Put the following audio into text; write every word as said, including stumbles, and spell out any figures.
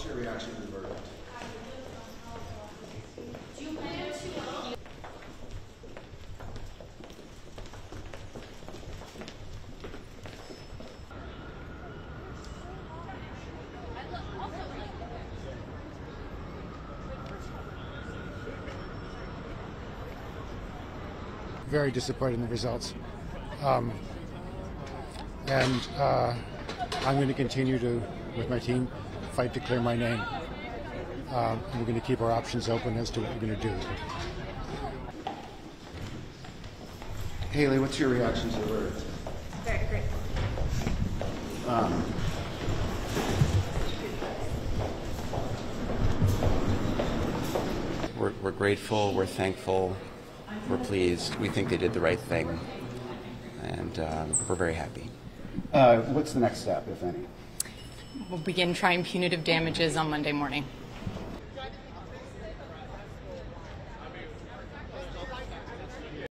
your reaction to the verdict? Very disappointed in the results. Um, and uh, I'm going to continue to, with my team, fight to clear my name. Um, and we're going to keep our options open as to what we're going to do. Haleigh, what's your reaction to the verdict? Very grateful. Um, we're, we're grateful, we're thankful, we're pleased. We think they did the right thing, and um, we're very happy. uh, what's the next step, if any? We'll begin trying punitive damages on Monday morning.